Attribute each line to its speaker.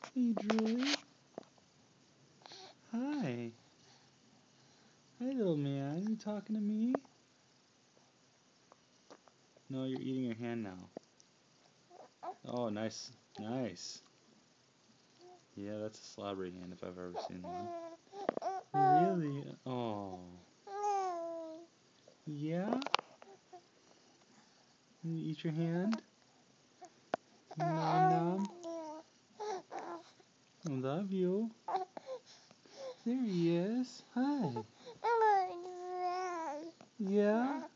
Speaker 1: Hey, Julie. Hi. Hi, little man. You talking to me? No, you're eating your hand now. Oh, nice. Nice. Yeah, that's a slobbery hand if I've ever seen one. Really? Oh. Yeah? You eat your hand? Nom nom. I love you. There he is. Hi. Yeah?